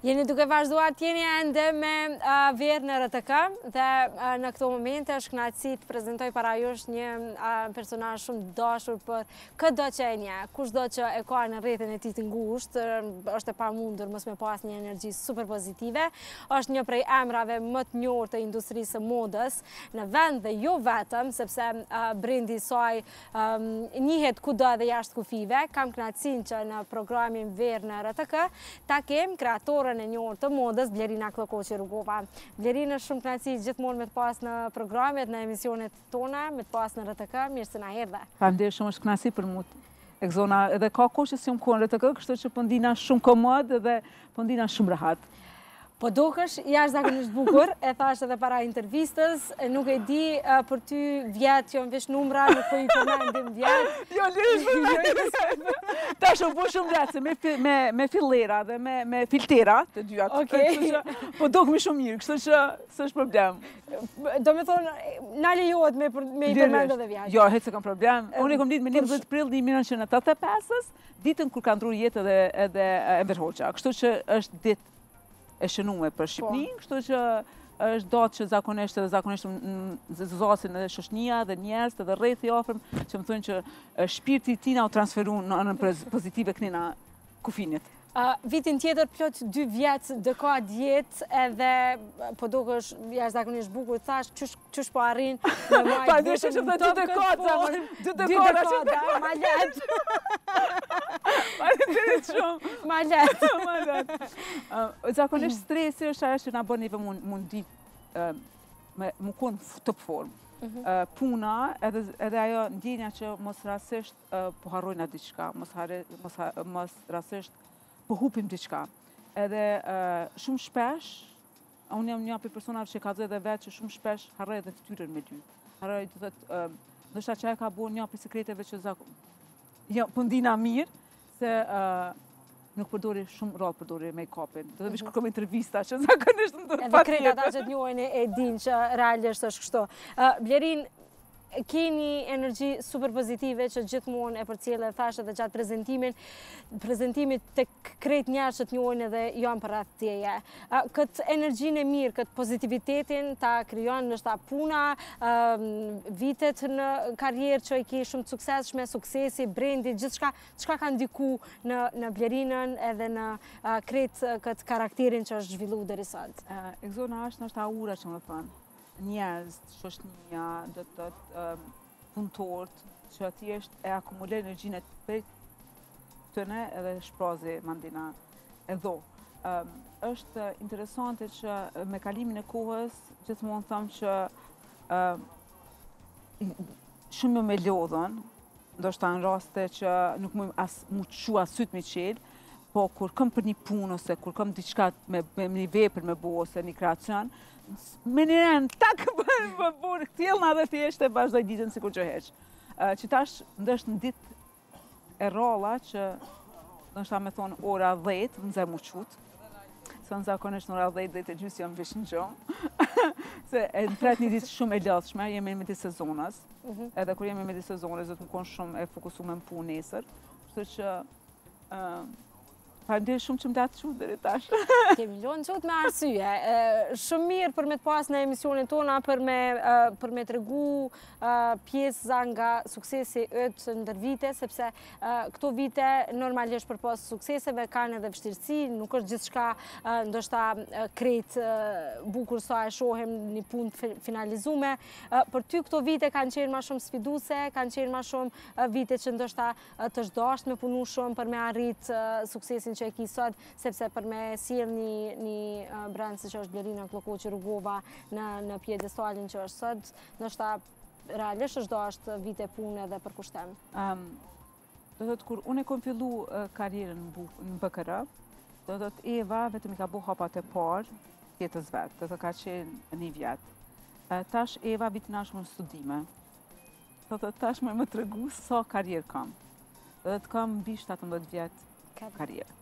Jeni duke vazhduar t'jeni ende me verë në RTK dhe në këto momente është kënaqësi të prezantoj para jush një personazh shumë dashur për çdo që e njeh. Kushdo që e ka në rrjetin e tij të ngushtë, është e pamundur mos me pas një energji super pozitive. Është një prej emrave më të njohur të industrisë së modës në vend dhe jo vetëm, sepse brendi i saj njihet kudo edhe jashtë kufive. Kam kënaqësinë që në programin Verë në RTK ta kem kreatorën e njohur të modës, Blerina Klokoqi Rrugova. Blerina, shumë kënaqësi gjithmonë me të pas në programet, në emisionet tona, me të pas në RTK. Mirë se na erdhe. Faleminderit shumë, është kënaqësi për mua. Egzona, edhe ka kohë që s'jam kohë në RTK, kështu që po ndina shumë komod dhe po ndina shumë rehat. Po dukesh jashtëzakonisht bukur, e thash edhe para intervistës, nuk e di për ty vjet që vesh numra, nuk po i përmendim vjet. Jo, lirish tash u bë shumë vjet me fillera dhe me filtera të dyja. Okej. Po dukemi shumë mirë, kështu që s'është problem. Do me thonë, na lejohet me i përmend edhe vjet. Jo, heç se kam problem. Unë kam ditë me 11 prill 1985, ditën kur ka ndruar jetë edhe Enver Hoxha. Kështu që është ditë e shënuar për Shqipërinë, kështu që është datë që zakonisht zëzosin edhe shoqënia dhe njerëz edhe rrethi i afërm që më thonë që shpirti i tij na u transferuar në anën pozitive kënina kufinit. Vitin tjetër plot 2 vjet ka djetë edhe po dukesh jashtëzakonisht bukur, thash çush po arrin në maj. Pa dyshim që të dy dekada, ma let. Faleminderit shumë. Ma let. Zakonisht stresi është ajo që na bën neve mundi më kon top formë. Puna edhe ajo ndjenja që mos rastësisht po harrojna diçka, mos rastësisht po hupim diçka. Edhe shumë shpesh, unë jam një prej personave që ka edhe vetë që shumë shpesh harroj edhe fytyrën me dy. Harroj të thotë, ndoshta që ka bën një prej sekreteve që po ndina mirë, se nuk përdori shumë rrallë përdori make-upin. Do të vish kërkojmë intervista që zakonisht më duhet edhe kretë ata që të njohin e din që realisht është kështu. Blerin, keni energji super pozitive që gjithmonë e përcjellë thashë edhe gjatë prezentimit të krejt njerëz që të njohin edhe janë për rreth teje. Këtë energjinë e mirë, këtë pozitivitetin ta krijon ndoshta puna, vitet në karrierë që i ke shumë të suksesshme, suksesi, brendi, gjithçka, çka ka ndiku në Blerinën edhe në krejt këtë karakterin që është zhvilluar deri sot. Egzona është ndoshta ura që më thënë. Njerëz, shoqënia, do të thotë punëtorët, që thjesht e akumulojnë energjinë prej tyre edhe shprazi mandina e dho. Është interesante që me kalimin e kohës gjithmonë them që shumë me lodhën, ndoshta në raste që nuk mu qua syt me qelë, po kur kam për një punë ose kur kam diçka me një vepër me bo ose një kreacion, me një rënë, tak për burë, këtjelna dhe thjesht e vazhdoj ditën si kur që heqë. Që tash ndështë në ditë e ralla që nështë ta me thonë ora 10, më zë mu qutë, se në zakonisht në ora 10 e gjysë jam vish në gjomë, se e në pret një ditë shumë e lodhshme, jemi në midis sezonës, edhe kur jemi në midis sezonës, dhe të më konë shumë e fokusuar në punë nesër, kështu që faleminderit shumë që më datë qutë deri tash. Kemi lënë qutë me arsye. Shumë mirë për me të pas në emisionin tona, për me tregu pjesë nga suksesi yt ndër vite, sepse këto vite normalisht për pas sukseseve kanë edhe vështirësi, nuk është gjithçka ndoshta krejt bukur sa e shohim një punë finalizume. Për ty këto vite kanë qenë më shumë sfiduese, kanë qenë më shumë vite që ndoshta të zhdasht me punu shumë për me arrit suksesin që e ki sot, sepse për me sjell një brand si që është Blerina Klokoqi Rrugova në pjedestalin që është sot, ndoshta realisht është dashtë vite punë edhe për kushtem. Do thotë kur unë e kom fillu karrierën në BKR, do thotë Eva vetëm i ka bu hapat e parë jetës vetë, do të ka qenë një vjetë. Tash Eva vitin ashtë më në studime. Do thotë tash më tregu sa karrierë kam. Do thotë kam mbi 17 vjetë karrierë.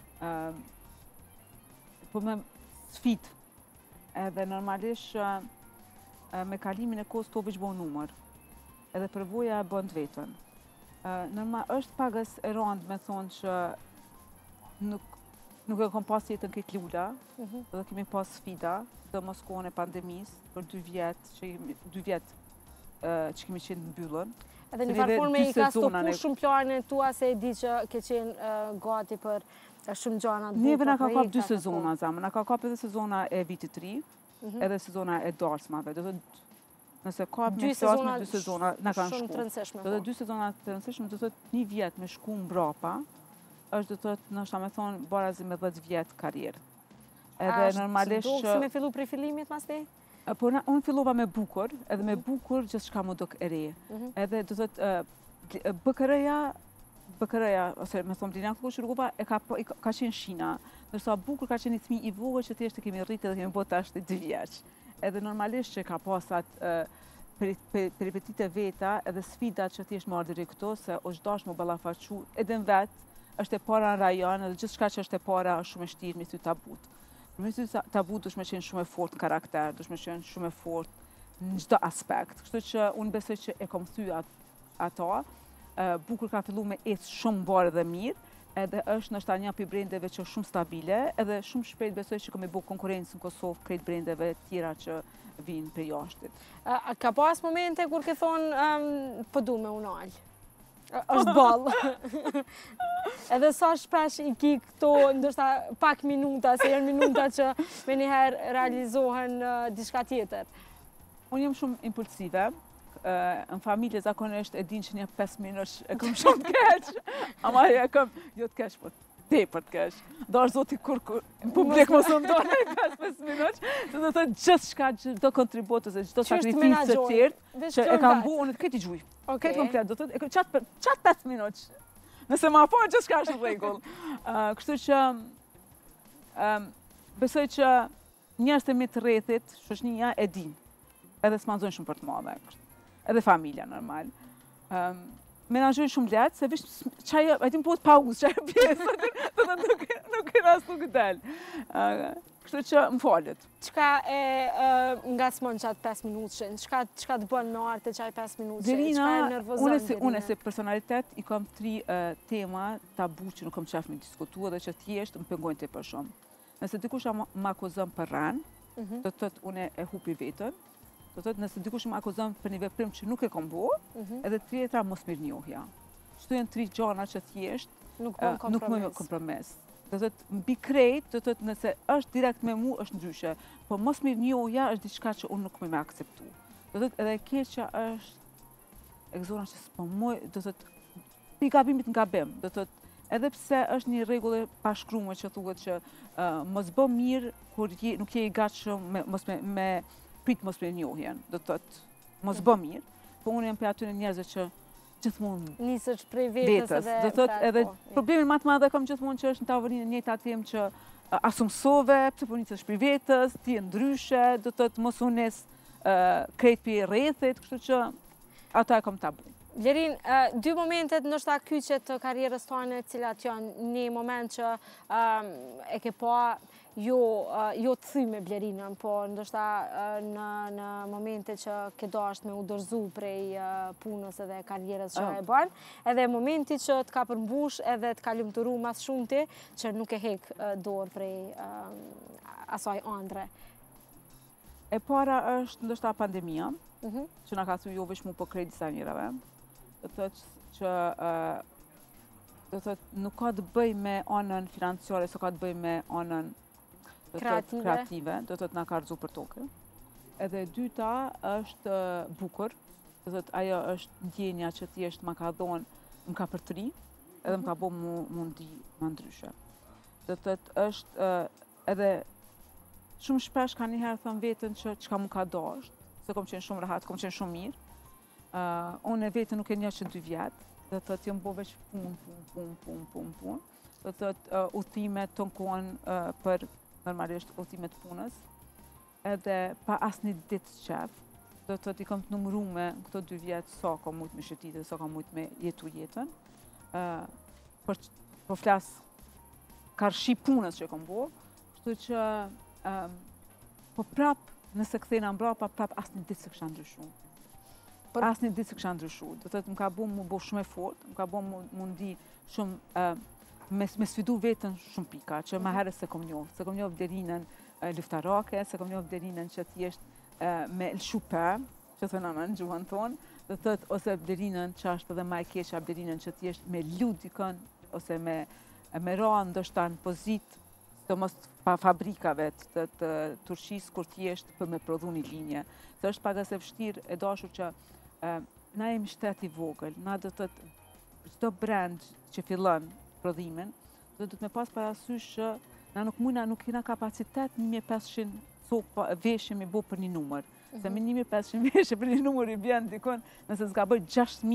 Po me sfit, edhe normalisht me kalimin e kohës të veç bo numër, edhe përvoja e bënd vetën. Është pagës e randë me thonë që nuk nuk e kom pas jetën këtë lula, dhe kemi pas sfida, dhe mos kohën e pandemisë, për 2 vjetë që kemi qenë mbyllën. Edhe një farë forme i ka stopu shumë planet tua se e di që ke qenë gati për shumë gjana të Neve na ka kap 2 sezona, zamë. Na ka kap edhe sezona e vitit të ri, edhe sezona e darsmave. Do të nëse kap me 2 sezona, na kanë shku. Shumë të rëndësishme. Do të 2 sezona të rëndësishme, do të thotë 1 vjet me shku mbrapa, është do të thotë ndoshta me thonë barazi me 10 vjet karrierë. Edhe normalisht do si me fillu prej fillimit mas te? Po unë fillova me bukur, edhe me bukur gjithçka më duk e re. Edhe do të thotë BKR-ja, ose me thonë Liliana Kukushurgova, ka qenë shina, ndërsa bukur ka qenë i fëmijë i vogël që thjesht kemi rritë dhe kemi bërë tash 2 vjeç. Edhe normalisht që ka pasat peripetite veta edhe sfidat që thjesht më ardhi këto, se është dash më ballafaqu edhe në vetë, është e para në rajon, edhe gjithçka që është e para është shumë e shtirë me sy tabut. Me sy tabut dush me qenë shumë e fort në karakter, dush me qenë shumë e fort në çdo aspekt. Kështu që unë besoj që e kom thyer ato. Bukur ka fillu me ecë shumë mbarë dhe mirë, edhe është nështë një për brendeve që është shumë stabile, edhe shumë shpejt besoj që kemi bërë konkurencë në Kosovë krejt brendeve tjera që vinë për jashtit. Ka pas momente kur ke thonë, pëdu me unalë? është balë. Edhe sa shpesh i ki këto, ndoshta pak minuta, se janë minuta që me njëherë realizohen diçka tjetër. Unë jam shumë impulsive. Në familje zakonisht e din që një 5 minush e këm shumë të keq. Ama e këm, jo të keq, po tepër të keq. Do është zoti kur në publik mos më ndonë e 5 minush. Se do të gjithë shka, gjithë kontributës e gjithë sakrifisë të tjertë që e kam bu, unë të këtë i gjuj. Këtë komplet, do të qatë 5 minush. Nëse ma po, gjithë shka është në regull. Kështu që besoj që njerëz të mi të rrethit, shoqënia e din. Edhe s'manzojnë shumë për të madhe. Edhe familja, normal. Menaxhojnë shumë letë, se vishë qaj, e ti më po të pauzë, qaj pjesë, nuk e ras nuk del. Kështu që më falet. Qka e nga s'mon qatë 5 minutëshin? Qka të bënë me artë qaj 5 minutëshin? Derina, unë si personalitet i kam 3 tema tabu që nuk kam qef me diskutua dhe që thjesht më pengojnë të për shumë. Nëse dikush më akuzon për ranë, do të tëtë une e hupi vetën, do të thotë nëse dikush më akuzon për një veprim që nuk e kam bërë, edhe tjetra mos mirënjohja. Kështu janë 3 gjëra që thjesht nuk më kompromis. Do të thotë mbi krejt, do të thotë nëse është direkt me mua është ndryshe, po mos mirënjohja është diçka që unë nuk më akceptu. Do të thotë edhe keqja është egzona që s'po më, do të thotë pi gabimit në gabim, do të thotë edhe pse është një rregull e pashkruar që thuhet që mos bë mirë kur nuk je i gatshëm me prit mos me njohjen, do të thotë mos bë mirë, po unë jam për atyre njerëzve që gjithmonë nisësh prej vetës edhe do të thotë edhe problemin më të madh kam gjithmonë që është në tavolinë e njëjtë atim që asumsove, pse po nisësh prej vetës, ti je ndryshe, do të thotë mos u nis krejt pi rrethit, kështu që ata e kam tabu. Vlerin, 2 momentet ndoshta kyçe të karrierës tone, cilat janë një moment që e ke pa jo të thyme Blerinën, po ndoshta në momente që ke dasht me u dorëzu prej punës edhe karrierës që e bën, edhe momenti që të ka përmbush edhe të ka lumturu mas shumti që nuk e hek dorë prej asaj ëndre. E para është ndoshta pandemia, që na ka thyer jo vetëm po krejt disa njerëve. Do të thotë që do të thotë nuk ka të bëj me anën financiare, s'ka të bëj me anën kreative, do të thotë na ka rrezu për tokë. Edhe e dyta është bukur, do të thotë ajo është ndjenja që thjesht më ka dhënë, më ka përtri, edhe më ka bërë mu ndi më ndryshe. Do të thotë është edhe shumë shpesh ka njëherë thënë vetën që çka më ka dashur, se kam qenë shumë rahat, kam qenë shumë mirë. Unë e vetë nuk e një që 2 vjetë, dhe të të jëmë bo veç punë. Dhe të të udhime të nkohen për normalisht udhimet punës, edhe pa asë një ditë qef, dhe të të i kam të numru me këto 2 vjetë sa ka mujtë me shëtit dhe sa ka mujtë me jetu jetën. Po flasë karshi punës që e kam bo, kështu që po prapë nëse këthejna mbrapa, prapë asë një ditë se kësha ndryshu. Asë një ditë se kësha ndryshu. Do të të më ka bo më bo shumë e fort, më ka bo më ndi shumë me sfidu vetën shumë pika, që ma herë se kom njohë derinën luftarake, se kom njohë derinën që thjesht me lëshu për, që thënë në gjuhën tonë, dhe thët, ose derinën që është edhe ma e keqa, derinën që thjesht me ludikën, ose me ra ndoshta në pozit, të mos pa fabrikave të turqisë, kur thjesht për me prodhu një linje. Se është paga se vështirë e dashur që na jemi shtet i vogël, na do të çdo brand që fillon prodhimin, do të me pas parasysh që na nuk kena kapacitet 1500 copa veshje me bo për një numër. Se me 1500 veshje për një numër i bjen dikon, nëse s'ka bëj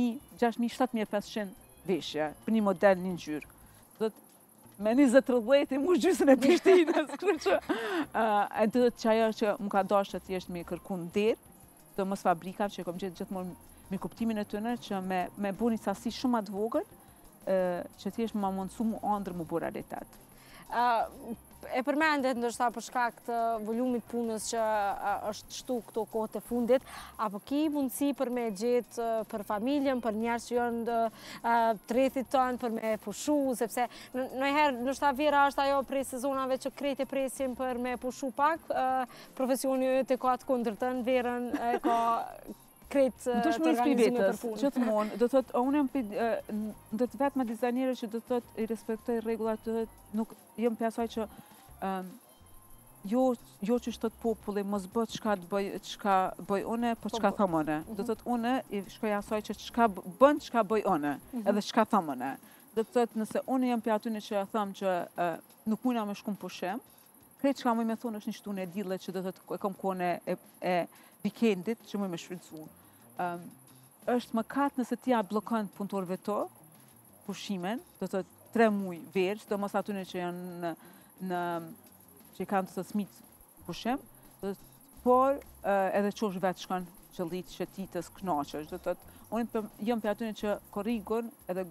7500 veshje për një model një ngjyrë. Do të me 20-30 i mush gjysën e Prishtinës, kështu që e do të që ajo që më ka dashur që thjesht me kërku nder, do mos fabrikave që kom gjetë gjithmonë me kuptimin e tyre që me bu një sasi shumë atë vogël, që thjesht më mundësu mu ëndër mu bu realitet. E përmendet ndoshta për shkak të volumit punës që është shtu këto kohët e fundit, apo ki mundësi për me gjetë për familjen, për njerëz që janë të rrethit tënd, për me pushu, sepse ndonjëherë ndoshta vera është ajo prej sezonave që krejt e presin për me pushu pak, profesioni yt e ka të kundërtën, verën e ka krejt të organizime për punë. Gjithmonë, do thot, unë do të vetë me dizajnere që do thot i respektoj rregullat, do thot nuk jam për asaj që jo që shtot populli mos bët çka bëj une, po çka thom une. Do thot unë i shkoj asaj që çka bën, çka bëj une, edhe çka thom une. Do thot nëse unë jam për atyne që them që nuk mujna me shkum pushim, krejt çka muj me thonë është një shtune e dille që do thot e kom kone e weekendit që muj me shfrytzu. Është mëkat nëse ti ja blokon punëtorëve to pushimin, do të 3 muaj verë, sidomos atyre që janë që i kanë të smit pushim, por edhe qosh vetë shkon qëllit që ti të sknaqesh. Do të unë jam për atyre që korrigun edhe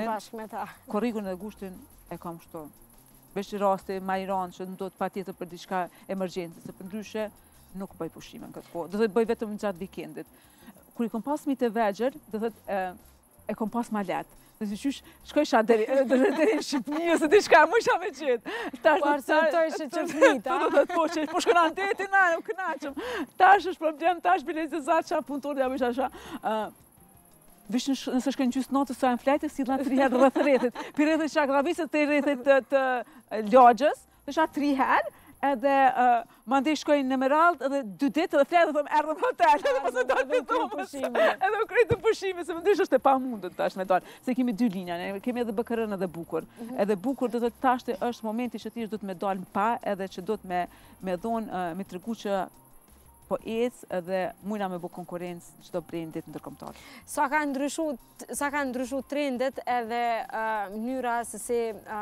gushtin e kam shto. Veç raste ma i ranë që më do të patjetër për diçka emergjente, se për ndryshe nuk bëj pushimin këtë kohë. Do të bëj vetëm gjatë vikendit. Kur i kom pas mit e vegjër, do të e kom pas ma letë. Dhe si qysh, shkojsha deri në Shqipni, ose diçka, mu isha me qetë. Po arsyetoj që fmit, a? Po shkona në deti, na, më kënaqëm. Tash është problem, tash bile se zatë qa punëtor, ja isha sha. Vish nëse shkojnë gjysë natës, sa e në flejtë, si dhëna 3 herë rrëth rrethit. Për rrethit Shakravisët të rrethit të lagjës, dhe isha 3 herë, edhe ma ndih shkojnë në Merald, edhe 2 ditë edhe flejtë dhe thëmë erdhëm hotel, edhe pas e dalë të thomës, edhe u krejtë të pushime, se më ndish është e pa mundën tash me dalë, se kemi 2 linja, kemi edhe Bëkërën edhe Bukur. Edhe Bukur do të tashti është momenti që ti do të me dalë në pa, edhe që do të me dhonë, me tregu që po ecë edhe mujna me bo konkurencë çdo brendit ndërkombëtar. Sa ka ndryshu trendet edhe mënyra se si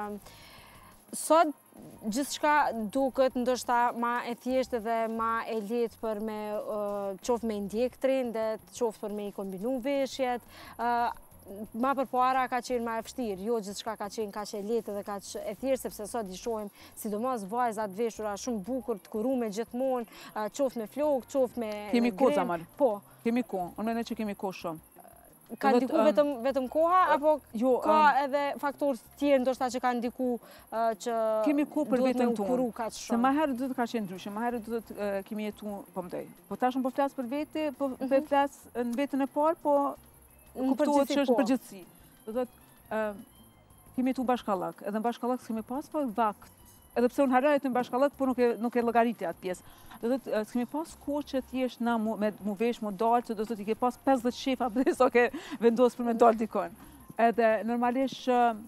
sot gjithçka duket ndoshta ma e thjeshtë dhe ma e lehtë për me qoftë me ndjek trendet, qoftë për me i kombinu veshjet. Ma përpara ka qenë ma e vështirë, jo gjithçka ka qenë kaq e lehtë dhe kaq e thjeshtë, sepse sot i shohim sidomos vajzat veshura shumë bukur, të kurume gjithmonë, qoftë me flokë, qoftë me Kemi kohë zamar. Po. Kemi kohë, unë mendoj që kemi kohë shumë. Ka ndiku vetëm koha, apo ka edhe faktorë tjerë ndoshta që ka ndiku që kemi kohë për duhet me veten u kuru kaq Se shumë? ma herë duhet ka qenë ndryshe, ma herë duhet kemi jetu, po më dej. Po tash unë po flas për vete, po flas në vetën e parë, po kuptohet që është përgjithësi. Do thotë kemi jetu bashkallak, edhe në bashkallak s'kemi pas po vakt. Edhe pse unë haroj të në bashkallak, po nuk e llogaritja atë pjesë. Do thotë s'kemi pas kohë që thjesht na mu vesh mu dalë, që do thotë i ke pas 50 shefa për sa ke vendos për me dalë dikon. Edhe normalisht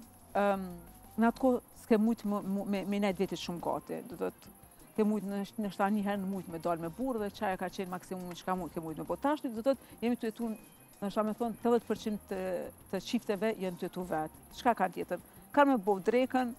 në atë kohë s'ke mujt me nejt vetit shumë gati. Do thotë ke mujt në shta një herë në mujt me dalë me burë dhe qaja ka qenë maksimumi që ka mujt ke mujt me botashti. Do thotë jemi të jetu, në shta me thonë, 80% të qifteve jenë të jetu vetë. Çka ka tjetër? Ka me bo drekën,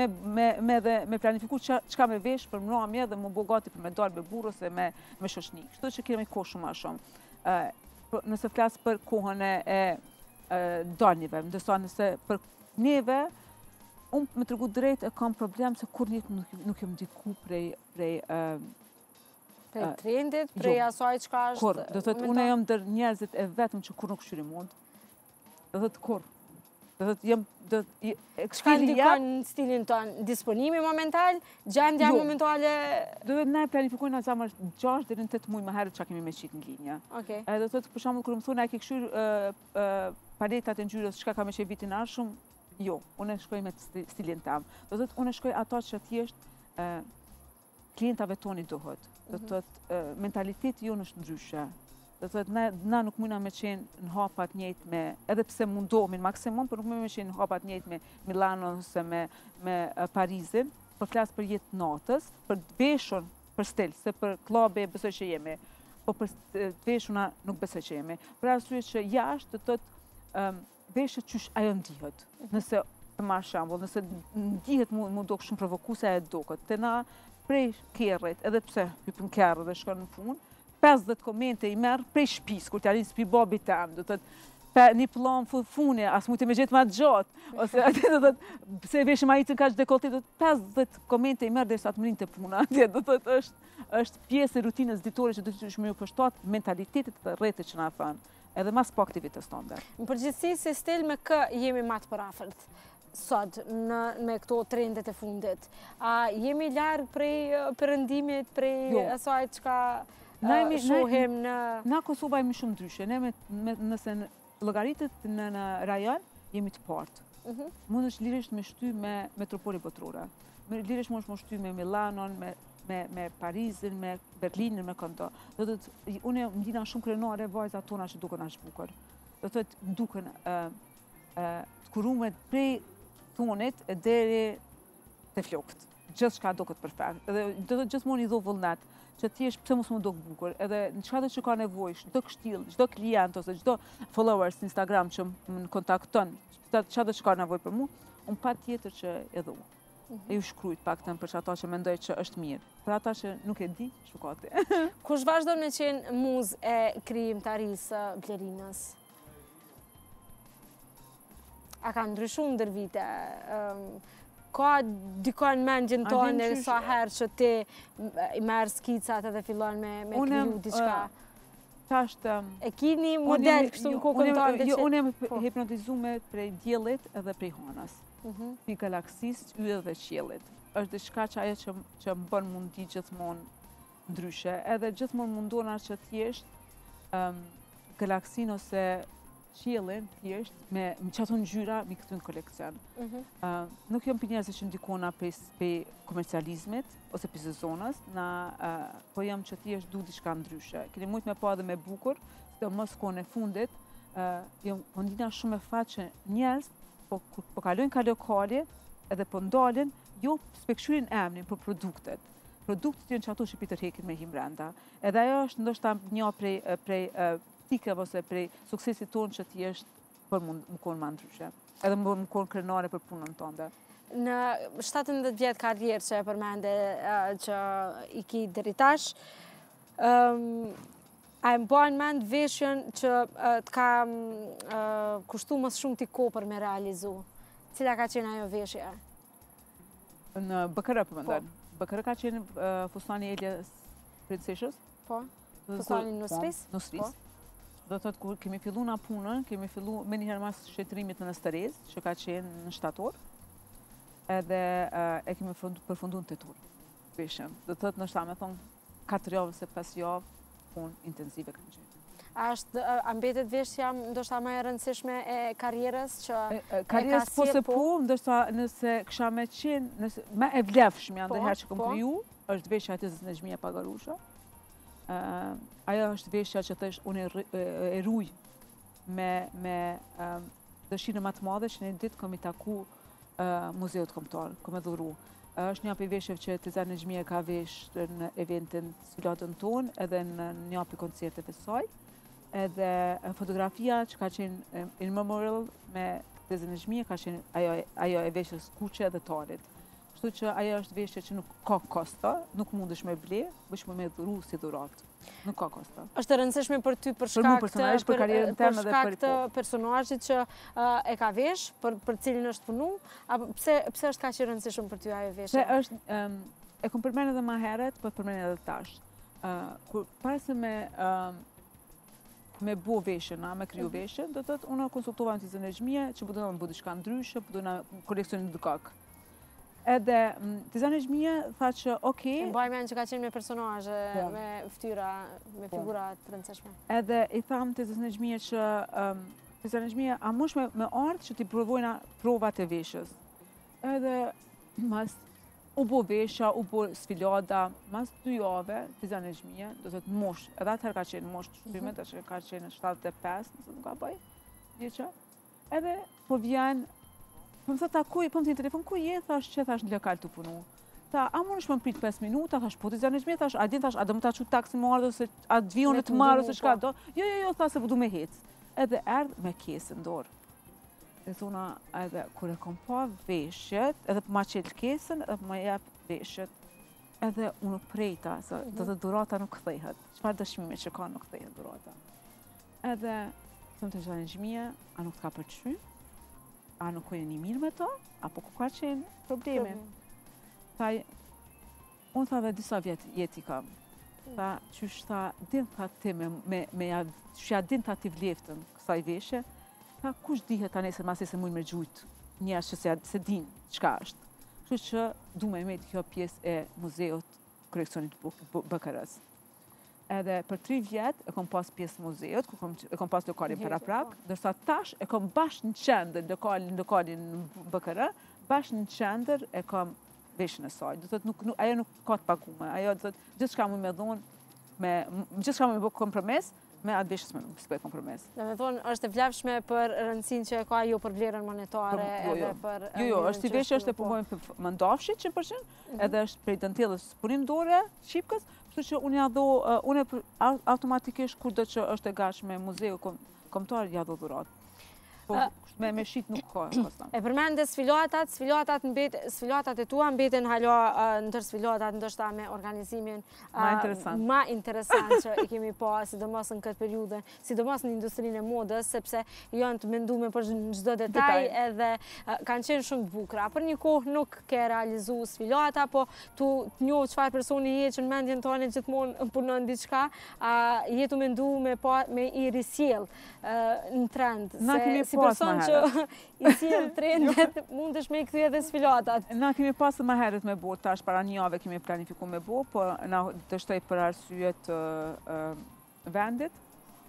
me planifiku çka me vesh për mramje dhe më bo gati për me dalë me burë ose me shoqni. Kështu që kemi kohë shumë ma shumë. Nëse flas për kohën e dalnive, ndërsa nëse për neve, unë me tregu drejt e kam problem se kur njët nuk jem ndiku prej trendit, prej asaj çka është. Kur, do thotë unë jam ndër njerëzit e vetëm që kur nuk shyri mund. Do thotë kur. Çka ndikon në stilin tonë? Disponimi momental, gjendja momentale? Ne planifikojnë në zamër 6 deri në 8 muaj më herët çka kemi me qitë në linja. Edhe thotë, për shembull, kur më thonë, a ke këshyr paletat e ngjyrës çka ka me qenë vitin arshëm? Jo, unë shkoj me stilin tam. Do thotë, unë shkoj ato që thjesht klientave toni duhet. Do thotë, mentaliteti jonë është ndryshe. Do thotë, na nuk mundna me qenë në hapat njëjtë me, edhe pse mundohemi në maksimum, por nuk mundna me qenë në hapat njëjtë me Milano ose me Parizin, për flas për jetë natës, për të veshur për stil, se për klabe besoj që jemi, po për të veshuna nuk besoj që jemi. Për arsye që jashtë do thotë veshët qysh ajo ndihet. Nëse për marr shembull, nëse ndihet mu duk shumë provokuese e duket, te na prej kerrit, edhe pse hypën kerrë dhe shkon në punë, 50 komente i merë prej shpis, kur t'jalin s'pi bobi tem, do të një plan fune, as mujtë me gjetë ma gjatë, ose do të se veshëm a i të kaq dekoltit, do të 50 komente i merë dhe sa të mërin të puna, do të është pjesë e rutinës ditore që do të shme ju pështot mentalitetit të rrethit që na thënë, edhe mas po aktivitës tonë. Në përgjithësi, si stil me kë jemi matë për afërt? Sot, me këto trendet e fundit. A jemi largë prej përëndimit, prej asaj çka shohim në... Na Kosova jemi shumë ndryshe. Ne nëse në llogaritet në rajon, jemi të partë. Mund është lirisht me shty me metropoli botërore. Lirisht mund është me shty me Milanon, me Parizin, me Berlinin, me këndo. Do të të, unë më dina shumë krenare vajzat tona që duken ashtë bukër. Do të të duken të kurumet prej thonit e deri të flokët. Gjithë shka duket perfekt. Edhe do të gjithmonë i dho vullnet, që thjesht pse mos më duk bukur. Edhe në çka do që ka nevojë, çdo kështill, çdo klient ose çdo followers në Instagram që më kontakton, çka do që ka nevojë për mua, unë patjetër që e dhu. E ju shkrujt paktën për ato që mendoj që është mirë. Për ata që nuk e di, shukati. Kush vazhdon me qenë muzë e krijimtarisë Blerinës? A ka ndryshuar ndër vite? Ka dikon mendjen tonë e sa herë që ti i merë skicat edhe fillon me kriju diçka? E kini model kështu në kokën tonë? Unë jam hipnotizume prej diellit edhe prej hanës. Pi galaksisë, yjet dhe qiellit. Është diçka që ajo që më bën mundi gjithmonë ndryshe. Edhe gjithmonë mundona që thjesht galaksin ose qiellin thjesht me çato ngjyra mi këtu në kolekcion. Nuk jam për njerëz që ndikona prej komercializmit ose për sezonës, po jam që thjesht du diçka ndryshe. Keni mujt me pa edhe me bukur, se mos kohën e fundit, po ndina shumë e fat që njerëz po kalojnë ka lokale edhe po ndalen jo spekshyrën emnin për produktet. Produktet janë çato që pitërhekin me him brenda. Edhe ajo është ndoshta një prej tikave ose prej suksesit tonë që thjesht për më konë ma ndryshe. Edhe më konë krenare për punën tonë. Në 17 vjetë karrierë që e përmende që i ki deri tash, a e më bojnë mend veshjen që të ka kushtu mësë shumë t'i ko për me realizu? Cila ka qenë ajo veshje? Në BKR përmendon. BKR ka qenë fustani Eljes Princeshës. Po, fustani Nusris? Nusris. Do të thotë, kur kemi fillu nga punën, kemi fillu me njëherë mas shtetërimit në Nëstërez, që ka qenë në shtator, edhe e kemi përfundu në tetor, veshëm. Do të thotë, nështë ta me thonë, 4 javë se 5 javë, punë intensive kanë qenë. A mbetet veshja ndoshta më e rëndësishme e karrierës që karrierës po se po, ndoshta nëse kësha me qenë, me e vlefshme janë ndërherë që kom kriju, është veshja e Nežmija Pagarusha. Ajo është veshja që thësh unë e ruj me dëshirë më të madhe që në ditë kom i taku muzeut kombëtar, kom e dhuru. Është një api veshjev që Tezar Nežmija ka vesh në eventin Sfilatën tonë edhe në një api koncertet e saj. Edhe fotografia që ka qenë in memorial me Tezar Nežmija ka qenë ajo e veshjes kuqe dhe tarit. Kështu që ajo është veshje që nuk ka kosta, nuk mundesh me ble, veç me dhuru si dhuratë. Nuk ka kosta. Është e rëndësishme për ty për shkak të personazhit që e ka vesh, për cilin është punu, apo pse është kaq e rëndësishme për ty ajo veshje? Se është e kam përmendur edhe më herët, po përmend edhe tash. Kur para se me me bo veshën, me kriju veshën, do të thotë unë konsultova në tizën e xhmie që po do na bëj diçka ndryshe, po do na koleksionin dukak. Edhe tizën e xhmie tha që okay. Mbaj mend që ka qenë me personazhe, me fytyra, me figura të rëndësishme. Edhe i tham tizën e xhmie që tizën e xhmie a mush me ardh që ti provojna provat e veshës. Edhe mas u bo vesha, u bo sfilada, mas 2 jave, tizën e xhmie, do të thotë mosh, edhe atëherë ka qenë mosh shpymet, që ka qenë 75, nëse nuk ka bëj, vjeqa. Edhe po vjen, po më thëta kuj, po më të një telefon, ku je, thash që thash në lokal të punu. Tha, a më nëshme më prit 5 minuta, thash, po tizën e xhmie, thash, a din, thash, a do më ta qu taksi më ardhë, ose a të vion e të marrë, ose shka do. Jo, thash se po du me hec. Edhe erdh me kesë ndorë. E thuna, edhe kur e kom pa veshjet, edhe ma qelë kesën, edhe ma jep veshjet, edhe unë prejta, se do të durata nuk kthehet. Çfarë dëshmime që ka nuk kthehet durata. Edhe, thëmë të tizën e xhmie, a nuk t'ka pëlqy? A nuk kojnë një mirë me to? Apo ku ka qenë probleme? Tha, unë tha dhe disa vjetë jeti kam. Tha, qysh tha, din tha ti qysh din tha ti vleftën kësaj veshje, tha, kush dihet ta nesër masi se mujnë me gjujt njerës që se din qka është. Kështu që du me imejt kjo pjesë e muzeut koleksionit BKR-s. Edhe për 3 vjetë e kom pas pjesë muzeut, e kom pas lokalin para prak, dërsa tash e kom bash në qendër lokalin BKR, bash në qendër e kom veshën e saj. Do thotë ajo nuk ka të pagume, ajo do thotë gjithçka mund me dhonë, gjithçka mund me bë kompromis, me atë veshës me s'bëj kompromis. Dhe me thonë, është e vlefshme për rëndësin që ka ju për vlerën monetare edhe për... Jo, është i veshë është e punojnë për mëndafshit 100%, edhe është prej dëntjelës punim dore, shqipkës, kështu që unë ja dho, unë automatikisht kur do që është e gashme muzeu kombëtar ja dho dhurat. Po, me shit nuk ka. E përmende sfilatat e tua mbeten hala ndër sfilatat ndoshta me organizimin ma interesant që i kemi pa, sidomos në këtë periudhë, sidomos në industrinë e modës, sepse janë të mendume për çdo detaj edhe kanë qenë shumë të bukura. Për një kohë nuk ke realizu sfilata, po tu të njohë çfarë personi je që në mendjen tonë gjithmonë punon diçka, je të mendu me i risjell në trend. Si person që i sjell trendet, mundesh me i kthye edhe sfilatat. Na kemi pasë më herët me bo, tash para një jave kemi planifiku me bo, po na dështoj për arsyet vendit.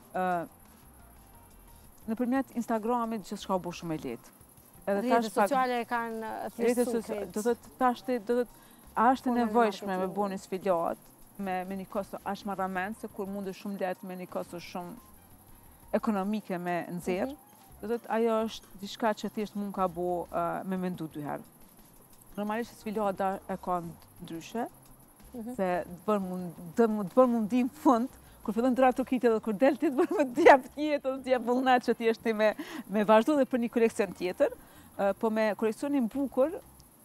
Nëpërmjet Instagramit gjithçka u bo shumë e lehtë. Rrjetet sociale kanë thjeshtësu krejt. Do thotë tash a është e nevojshme me bo një sfilat me një kosto aq marrament, se kur mundesh shumë lehtë me një kosto shumë ekonomike me nxjerr. Do thotë ajo është diçka që thjesht mund ka bo me mendu 2 herë. Normalisht sfilata e ka ndryshe, se të bërë mundim fund, kur fillon drat të kitë dhe kur del ti të bërë me djep tjetër, djep vullnat që ti është me vazhdu dhe për një koleksion tjetër, po me koleksionin bukur,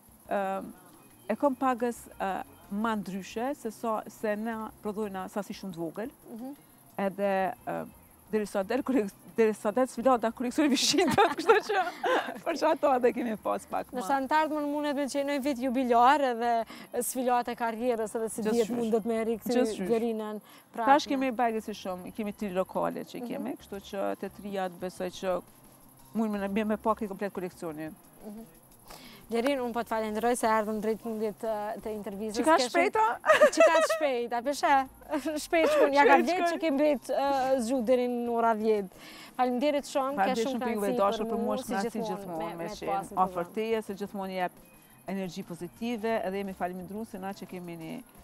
e kom pagës ma ndryshe, se na prodhojna sasi shumë të vogël, edhe derisa del sfilata koleksioni vishintat, kështu që për që ato edhe kemi pas pak ma. Nështë antartë më mundet me qenoj vit jubilar edhe sfilata karrierës edhe si djetë mundet me rikëty Vlerinën prapë. Tash kemi bagës i shumë, kemi 3 lokale që kemi, kështu që të 3 besoj që mund me pak i komplet koleksionin. Vlerin, unë po të falenderoj se erdhëm drejt fundit të intervizës. Qika shpejta? Qika shpejta, përshe, shpejt shkun, ja ka vjetë që kemë bëjtë zgjuh deri në ora 10. Faleminderit shumë, ke shumë kënaqësi për mua, si gjithmonë me qenë oferteje, se gjithmonë jep energji pozitive, edhe jemi falemindruese na që kemi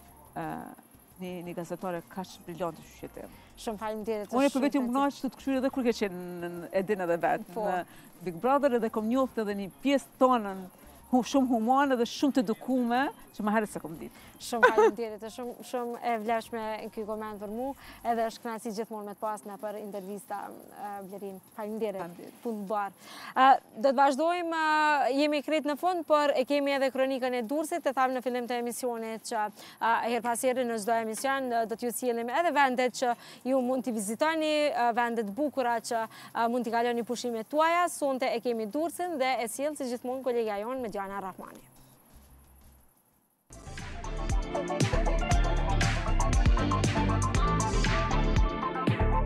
një gazetare kaq briljante që qytetim. Shumë faleminderit. Unë për vetë më që të të këshyri edhe kur ke qenë Edin edhe vetë në Big Brother, edhe kom njoft edhe një pjesë tonën shumë humane dhe shumë të edukume, që më herët se kom ditë. Shumë faleminderit, shumë e vlefshme në ky koment për mu, edhe është kënaqësi gjithmonë me të pasna për intervista Vlerin. Faleminderit, punë barë. Do të vazhdojmë, jemi krejt në fund, por e kemi edhe kronikën e Durrësit, e thamë në fillim të emisionit që her pas here në çdo emision do t'ju sjellim edhe vendet që ju mund t'i vizitoni, vendet bukura që mund t'i kaloni pushimet tuaja. Sonte e kemi Durrësin dhe e sjell si gjithmonë kolega jonë me Diana Rahmani.